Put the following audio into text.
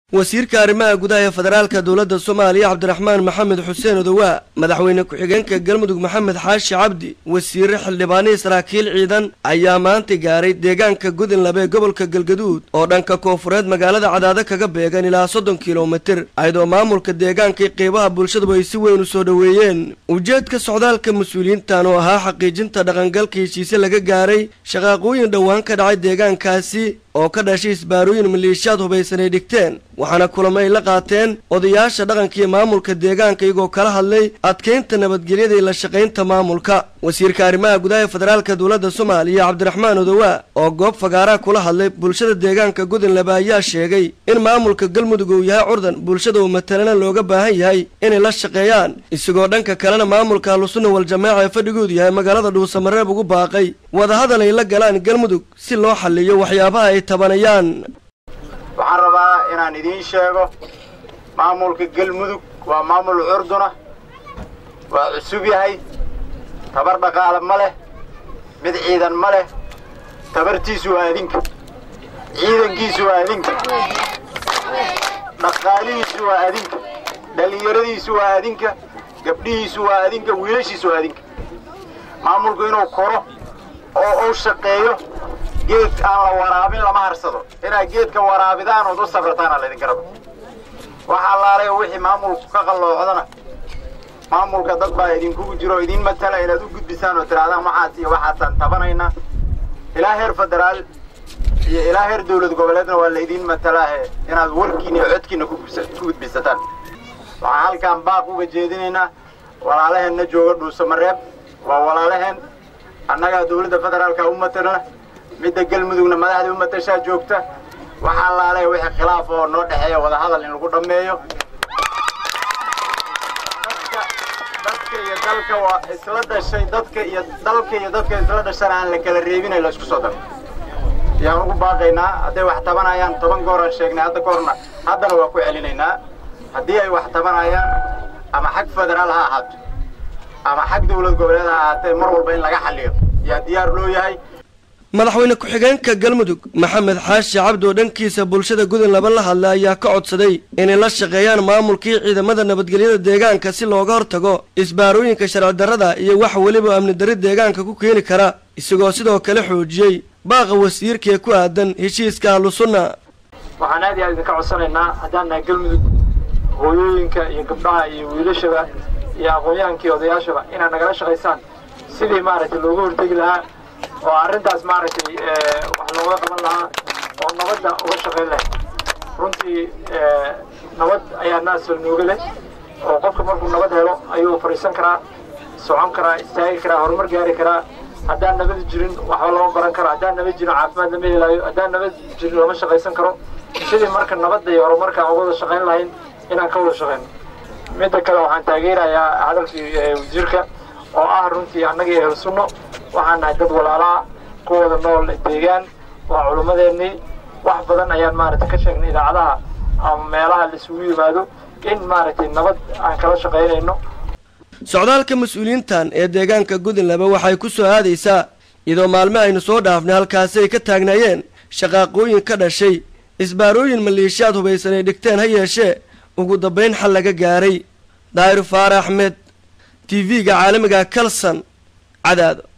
wasiirka arrimaha gudaha ee federaalka dowladda Soomaaliya Cabdiraxmaan Maxamed Xuseen Odowa madaxweyne ku-xigeenka Galmudug Maxamed Xaashi Cabdi wasiir xildhibaanada saraakiil ciidan ayaa maanta gaaray deegaanka Gudinlabe ee gobolka Galgaduud oo dhanka koonfureed magaalada Cadaada kaga beegan ilaa 30 kiiloomitir ayadoo maamulka deegaanka iyo qeybaha bulshadu ay si weyn u soo dhaweeyeen ujeedka socdaalka mas'uuliyiintan oo ahaa xaqiijinta dhaqangalka heshiise laga gaaray shaqaaqooyin dhawaan ka dhacay deegaankaasi oo ka dhashay isbaarooyin maleeshiyaad hubaysan ay dhigteen waxaana kulamay la qaateen odayaasha dhaqanka iyo maamulka deegaanka iyagoo kala hadlay adkeynta nabadgelyada iyo la shaqaynta maamulka wasiirka arrimaha gudaha ee federaalka dowladda Soomaaliya Cabdiraxmaan Odowa oo goob fagaara kula hadlay bulshada deegaanka Gudinlabe ayaa sheegay in maamulka Galmudug uu yahay curdan bulshada uu matalana looga baahan yahay inay la shaqeeyaan isagoo dhanka kalena maamulka Ahlusunna wal Jamaa ee fadhigoodu yahay magaalada Dhuusamareeb ugu baaqay wada hadal ay la galaan Galmudug si loo xalliyo waxyaabaha ay tabanayaan waxaan rabaa inaan idin sheego maamulka Galmudug waa maamul curduna waa cusub yahay tabar dhaqaale ma leh mid ciidan ma leh tabartiisu waa idinka ciidankiisu waa idinka dhaqaalihiisu waa idinka dhalinyaradiisu waa idinka gabdhihiisu waa idinka wiilashiisu waa idinka maamulku inuu koro oo uu shaqeeyo geed aan la waraabin lama harsado inaa geedka waraabidaan oo safartaan la idin garab waxa laalay wixii maamulku ka qalloocdana maamulka dad baa idinku jiro idin matala inaad u gudbisaan oo tiraadaan waxaas iyo waxaasan tabanayna ilaa heer federaal iyo ilaa heer dawlad goboleedna waa la idin matalaa inaad warkiina iyo codkiina ku gudbisataan waxa halkaan baaq uga jeedinaynaa walaalaheena jooga Dhuusamareeb waa walaalaheen annaga dawladda federaalka u matalana midda Galmudugna madaxda u matashaa joogta waxa laalay wixii khilaaf oo noo dhaxeeyo wada hadal in lagu dhameeyo dadka iyo dalka waa isla dhashay dadka iyo isla dhashay aan la kala reebinay la isku soo daro yaan ugu baaqaynaa haday wax tabanayaan 10 goor aan sheegnay hadda koorna haddana waa ku celinaynaa hadii ay wax tabanayaan ama xaq federaal ha ahaato ama xaq dawlad goboleed ha ahaatee mar walba in laga xalliyo yaa diyaar loo yahay madaxweyne ku-xigeenka Galmudug Maxamed Xaashi Cabdi oo dhankiisa bulshada Gudinlabe la hadlay ayaa ka codsaday inay la shaqeeyaan maamulkii ciidamada nabadgelyada deegaanka si looga hortago isbaarooyinka sharci darrada iyo wax waliba amni darro deegaanka ku keeni kara isagoo sidoo kale xoojiyay baaqa wasiirka ee ku aadan heshiiska Ahlusunna waxaan aad iyo aad ka codsanaynaa haddaan Galmudug hooyooyinka iyo gabdhaha iyo wiilashaba iyo aqoonyahankii odayaashaba inay nagala shaqeysaan sidii maaragtay looga hortagi lahaa oo arrintaas maaragtay wax looga qaban lahaa oo nabadda uga shaqeyn lahaa runtii nabad ayaa naas nooga leh oo qofka markuu nabad helo ayuu fariisan karaa socon karaa istaagi karaa horumar gaari karaa haddaan nabad jirin waxba lama baran karo haddaan nabad jirin caafimaad lama helayo haddaan nabad jirin lama shaqaysan karo sidii marka nabadda iyo horumarka uga wada shaqeyn lahayn inaan ka wada shaqeyno midda kale waxaan taageerayaa hadalkii wasiirka oo ah runtii annaga iyo Ahlusunna waxaan nahay dad walaalaha kuwada nool deegaan waa culimadeennii wax badan ayaan maaragtay ka sheegnay idaacadaha ama meelaha la isugu yimaado in maaragtay nabad aan kala shaqeynayno socdaalka mas'uuliyiintan ee deegaanka Gudinlabe waxay ku soo aadaysaa iyadoo maalmo aynu soo dhaafnay halkaas ay ka taagnaayeen shaqaaqooyin ka dhashay isbaarooyin maleeshiyaad hubaysan ay dhigteen ha yeeshee ugu dambeyn xal laga gaaray Daahir Faarax Ahmed TV-ga caalamiga Kalsan Cadaado